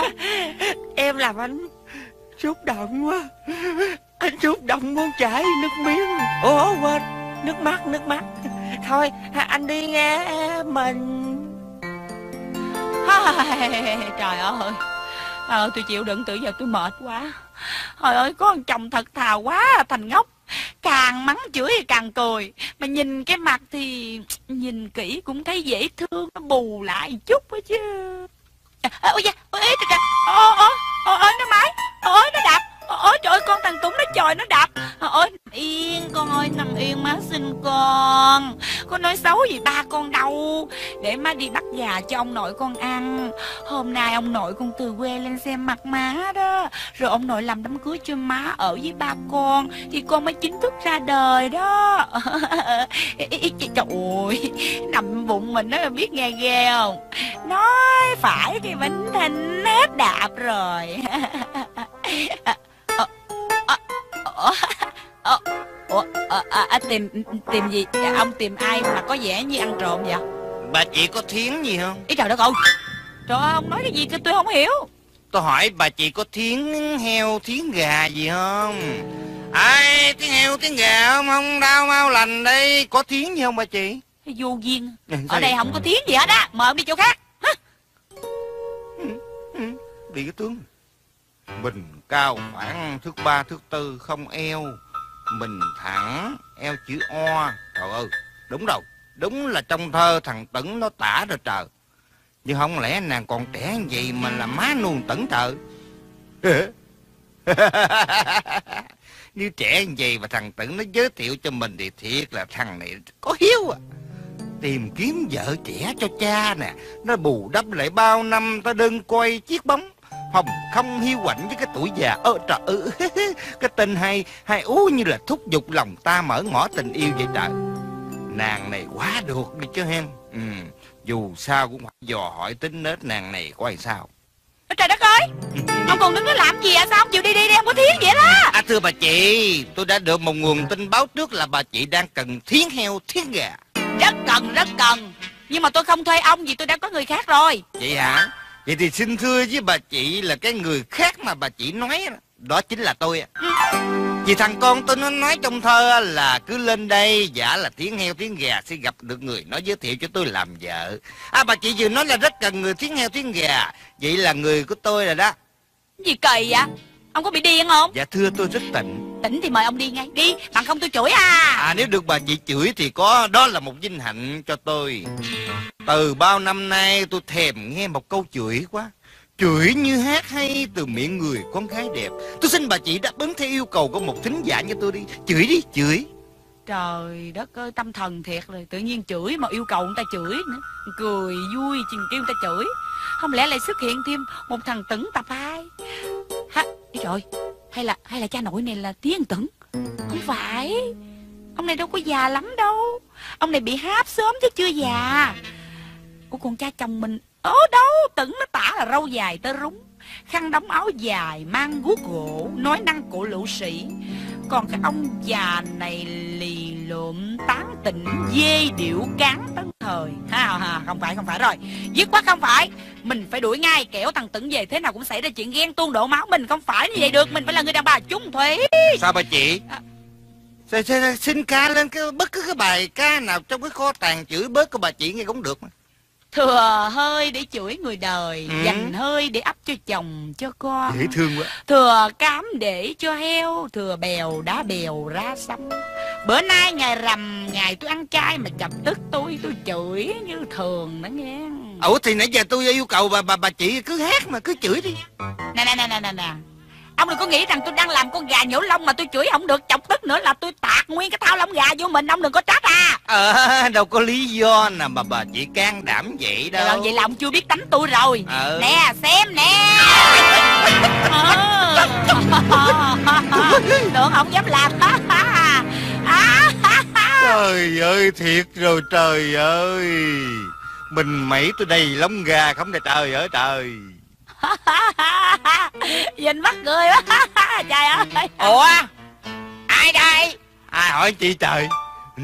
Em làm anh xúc động quá. Anh xúc động muốn chảy nước miếng. Ủa quên, nước mắt nước mắt. Thôi anh đi nghe mình. Trời ơi, Ờ tôi chịu đựng, từ giờ tôi mệt quá. Trời ơi, có con chồng thật thà quá thành ngốc. Càng mắng chửi thì càng cười. Mà nhìn cái mặt thì nhìn kỹ cũng thấy dễ thương, nó bù lại một chút đó chứ. Ôi da, ôi trời, ôi ôi ôi nó máy, ôi nó đạp. Ôi trời ơi, con thằng Túng nó chọi nó đạp. Ôi nằm yên con ơi, nằm yên má xinh con. Con nói xấu gì ba con đâu. Để má đi bắt gà cho ông nội con ăn. Hôm nay ông nội con từ quê lên xem mặt má đó. Rồi ông nội làm đám cưới cho má ở với ba con, thì con mới chính thức ra đời đó. Trời ơi, nằm bụng mình nó biết nghe ghê không. Nói phải thì Bính Thinh hết đạp rồi. Ủa, ủa, ủa, à, à, tìm tìm gì? Ông tìm ai mà có vẻ như ăn trộm vậy? Bà chị có thiến gì không? Ý trời đất ơi, trời ơi, ông nói cái gì tôi không hiểu. Tôi hỏi bà chị có thiến heo, thiến gà gì không? Ai, thiến heo, thiến gà không? Không đau mau lành đây. Có thiến gì không bà chị? Vô duyên. Ừ, ở đây vậy? Không có thiến gì hết á. Mời ông đi chỗ khác. Hả? Ừ, ừ, đi cái tướng. Mình cao khoảng thước ba, thước tư, không eo. Mình thẳng, eo chữ O. Trời ơi, đúng rồi. Đúng là trong thơ thằng Tửng nó tả rồi trời. Nhưng không lẽ nàng còn trẻ như vậy mà là má nuông Tửng trời. Như trẻ như vậy mà thằng Tửng nó giới thiệu cho mình thì thiệt là thằng này có hiếu à. Tìm kiếm vợ trẻ cho cha nè, nó bù đắp lại bao năm ta đơn quay chiếc bóng hồng không hiu quạnh với cái tuổi già. Ơ trời ơi, cái tên hay hay ú như là thúc giục lòng ta mở ngõ tình yêu vậy trời. Nàng này quá được đi chứ hen. Ừ, dù sao cũng phải dò hỏi tính nết nàng này coi sao. Trời đất ơi, ông còn đứng đó làm gì à? Sao ông chịu đi đi đi, không có thiến vậy đó. À thưa bà chị, tôi đã được một nguồn tin báo trước là bà chị đang cần thiến heo, thiến gà. Rất cần, rất cần. Nhưng mà tôi không thuê ông vì tôi đã có người khác rồi. Vậy hả? Vậy thì xin thưa với bà chị là cái người khác mà bà chị nói đó, đó chính là tôi. Ừ. Vì thằng con tôi nó nói trong thơ là cứ lên đây giả là thiến heo thiến gà sẽ gặp được người nó giới thiệu cho tôi làm vợ. À bà chị vừa nói là rất cần người thiến heo thiến gà. Vậy là người của tôi rồi đó. Gì kỳ vậy? Ông có bị điên không? Dạ thưa tôi rất tỉnh. Tỉnh thì mời ông đi ngay. Đi, bằng không tôi chửi à. À nếu được bà chị chửi thì có, đó là một vinh hạnh cho tôi. Từ bao năm nay tôi thèm nghe một câu chửi quá. chửi như hát hay từ miệng người con gái đẹp. Tôi xin bà chị đáp ứng theo yêu cầu của một thính giả như tôi đi. Chửi đi, chửi. Trời đất ơi, tâm thần thiệt rồi. Tự nhiên chửi mà yêu cầu người ta chửi nữa. Cười vui chừng kêu người ta chửi. Không lẽ lại xuất hiện thêm một thằng Tửng tập hai? Ha, trời, hay là hay là cha nội này là Tía Tửng? Không phải, ông này đâu có già lắm đâu. Ông này bị háp sớm chứ chưa già. Ủa còn cha chồng mình ở đâu? Tửng nó tả là râu dài tơ rúng, khăn đóng áo dài, mang guốc gỗ, nói năng cổ lũ sĩ. Còn cái ông già này lì lụm tán tỉnh, dê điệu cán tấn thời. Ha, ha, không phải, không phải rồi. Dứt khoát không phải. Mình phải đuổi ngay, kẻo thằng Tửng về thế nào cũng xảy ra chuyện ghen tuông đổ máu. Mình không phải như vậy được, mình phải là người đàn bà chung thủy. Sao bà chị? À... Xin ca lên cái bất cứ cái bài ca nào trong cái kho tàng chửi bớt của bà chị nghe cũng được mà. Thừa hơi để chửi người đời, ừ. dành hơi để ấp cho chồng cho con. Dễ thương quá. Thừa cám để cho heo, thừa bèo đá bèo ra sông. Bữa nay ngày rằm, ngày tôi ăn chay mà chọc tức tôi, tôi chửi như thường đó nghe. Ủa thì nãy giờ tôi yêu cầu bà bà bà chị cứ hát mà cứ chửi đi. Nè nè nè nè nè nè. Ông đừng có nghĩ rằng tôi đang làm con gà nhổ lông mà tôi chửi không được, chọc tức nữa là tôi tạt nguyên cái thao lông gà vô mình, ông đừng có trách à. Ờ, đâu có lý do nào mà bà chị can đảm vậy đâu. Rồi, vậy là ông chưa biết tánh tôi rồi. Ờ. Nè, xem nè. Tưởng không dám làm. Trời ơi, thiệt rồi trời ơi. Mình mẩy tôi đầy lông gà không nè trời ơi trời. Nhìn mắc cười quá. Trời ơi. Ủa, ai đây? Ai hỏi chị trời? Ừ?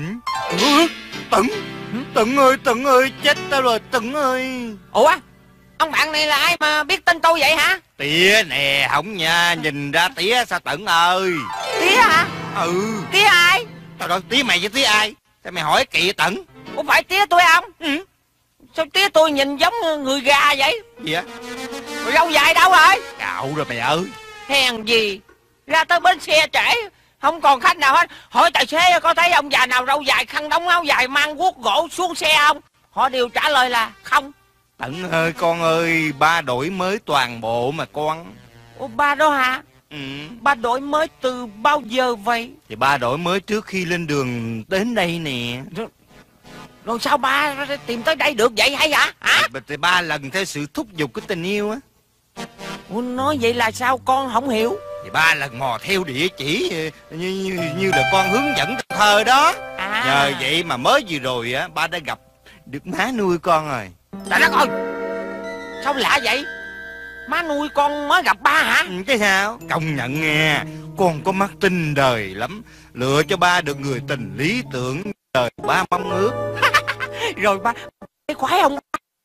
Tửng, Tửng ơi, Tửng ơi, chết tao rồi Tửng ơi. Ủa, ông bạn này là ai mà biết tên tôi vậy hả? Tía nè, không nha, nhìn ra tía sao Tửng ơi. Tía hả? Ừ. Tía ai? Trời ơi, tía mày với tía ai? Sao mày hỏi kỳ Tửng? Có phải tía tôi không? Ừ. Sao tía tôi nhìn giống người gà vậy? Gì á? Rồi râu dài đâu rồi? Cạo rồi mày ơi. Hèn gì, ra tới bến xe trễ, không còn khách nào hết. Hỏi tài xế có thấy ông già nào râu dài, khăn đóng áo dài, mang guốc gỗ xuống xe không? Họ đều trả lời là không. Tửng ơi, con ơi, ba đổi mới toàn bộ mà con. Ủa ba đó hả? Ừ. Ba đổi mới từ bao giờ vậy? Thì ba đổi mới trước khi lên đường đến đây nè. Rồi, rồi sao ba tìm tới đây được vậy hay hả? Hả? Thì ba lần theo sự thúc giục của tình yêu á. Ủa, nói vậy là sao con không hiểu? Thì ba lần mò theo địa chỉ như, như, như là con hướng dẫn trong thơ đó. À. Nhờ vậy mà mới vừa rồi á, ba đã gặp được má nuôi con rồi. Trời đất ơi, sao lạ vậy? Má nuôi con mới gặp ba hả? Ừ, chứ sao? Công nhận nghe, con có mắt tinh đời lắm. Lựa cho ba được người tình lý tưởng đời ba mong ước. Rồi ba, cái khoái không?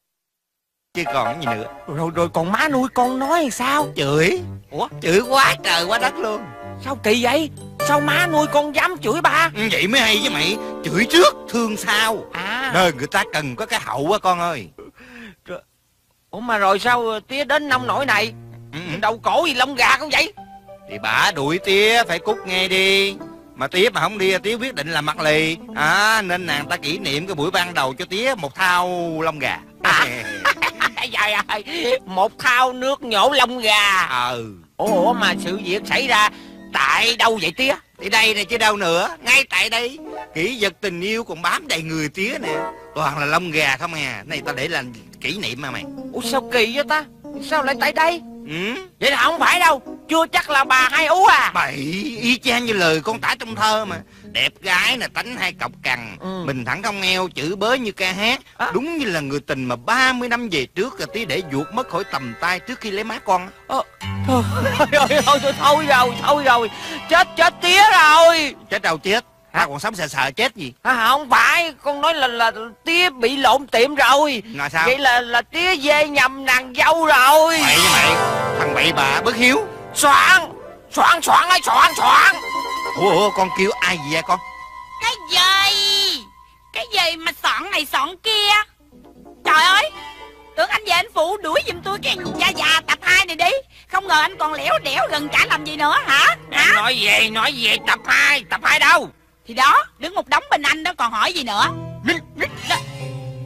Chứ còn gì nữa. Rồi rồi còn má nuôi con nói sao? Chửi. Ủa? Chửi quá trời quá đất luôn. Sao kỳ vậy? Sao má nuôi con dám chửi ba? Ừ, vậy mới hay chứ mày. Chửi trước, thương sau. À. Đời người ta cần có cái hậu á con ơi. Rồi. Ủa mà rồi sao tía đến nông nổi này? Ừ. Đầu cổ gì lông gà cũng vậy? Thì bả đuổi tía phải cút nghe đi. Mà tía mà không đi, tía quyết định là mặt lì. À, nên nàng ta kỷ niệm cái buổi ban đầu cho tía một thao lông gà. À. Trời ơi, một thao nước nhổ lông gà. Ừ. Ủa mà sự việc xảy ra tại đâu vậy tía? Thì đây này chứ đâu nữa. Ngay tại đây. Kỷ vật tình yêu còn bám đầy người tía nè. Toàn là lông gà không à. Này ta để làm kỷ niệm mà mày. Ủa sao kỳ vậy ta? Sao lại tại đây? Ừ. Vậy là không phải đâu. Chưa chắc là bà Hai Ú à? Bậy, y chang như lời con tả trong thơ mà. Đẹp gái nè, tánh hai cọc cằn. Ừ. Mình thẳng không eo, chữ bới như ca hát. À. Đúng như là người tình mà ba mươi năm về trước rồi tí để vuột mất khỏi tầm tay trước khi lấy má con. Ờ, thôi, thôi, thôi, thôi, thôi rồi, thôi rồi. Chết, chết tía rồi. Chết đâu chết. Ta còn sống sợ sợ chết gì? À, không phải, con nói là là tía bị lộn tiệm rồi. Là sao? Vậy là là tía về nhầm nàng dâu rồi. Mày với mày, thằng bậy bà bất hiếu. Soạn, soạn, soạn ơi, soạn, soạn. Ủa, ủa, con kêu ai vậy con? Cái gì? Cái gì mà soạn này soạn kia? Trời ơi, tưởng anh về anh phụ đuổi giùm tôi cái già già tập hai này đi. Không ngờ anh còn lẻo đẻo gần cả làm gì nữa hả? Hả? Nói về, nói về tập hai, tập hai đâu? Thì đó, đứng một đống bên anh đó còn hỏi gì nữa?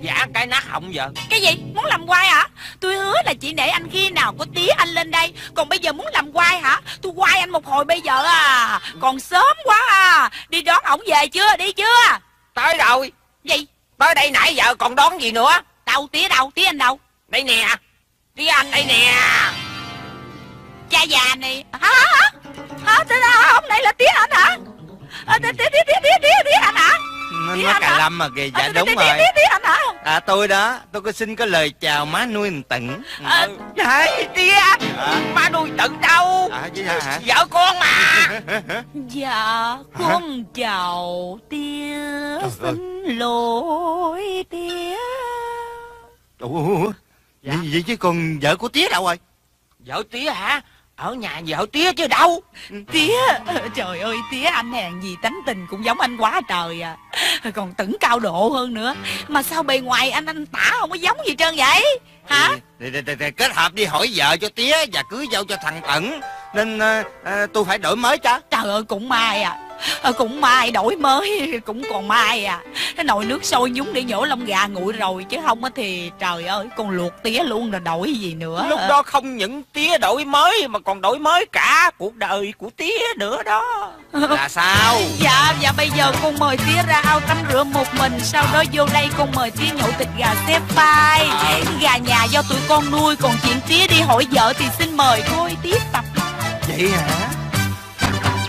giả cái nát họng vợ. Cái gì? Muốn làm quay hả? Tôi hứa là chỉ để anh khi nào có tía anh lên đây. Còn bây giờ muốn làm quay hả? Tôi quay anh một hồi bây giờ à. Còn sớm quá à. Đi đón ổng về chưa? Đi chưa? Tới rồi. Gì? Tới đây nãy giờ còn đón gì nữa? Đâu? Tía đâu? Tía anh đâu? Đây nè. Tía anh đây nè. Cha già này. Hả? Hả? Hả? Thế nào? Ông này là tía anh hả? À, tía tía tía tía tía tía anh hả? Nó Tía nói anh cà hả? lâm mà kìa. Dạ À, đúng tía, rồi. Tía tía tía anh hả? À tôi đó. Tôi có xin có lời chào má nuôi một tận. À, Đấy, tía anh. À, Má nuôi tự đâu? à chứ sao hả? Vợ con mà. Dạ con chào tía. Xin lỗi tía. Ủa, Dạ. vậy, vậy chứ còn vợ của tía đâu rồi? Vợ tía hả? Ở nhà vợ tía chứ đâu. Tía, trời ơi tía anh hèn gì tánh tình cũng giống anh quá trời à. Còn Tửng cao độ hơn nữa. Mà sao bề ngoài anh anh tả không có giống gì trơn vậy? Hả? Thì, thì, thì, thì kết hợp đi hỏi vợ cho tía và cưới dâu cho thằng Tẩn. Nên à, à, tôi phải đổi mới chứ. Trời ơi cũng may à. Ờ, cũng may đổi mới cũng còn may à. Cái nồi nước sôi nhúng để nhổ lông gà nguội rồi. Chứ không á thì trời ơi con luộc tía luôn rồi đổi gì nữa. Lúc đó không những tía đổi mới mà còn đổi mới cả cuộc đời của tía nữa đó. Là sao? Dạ, dạ bây giờ con mời tía ra ao tắm rửa một mình. Sau đó vô đây con mời tía nhậu thịt gà xếp vai. Gà nhà do tụi con nuôi. Còn chuyện tía đi hỏi vợ thì xin mời thôi tiếp tập. Vậy hả?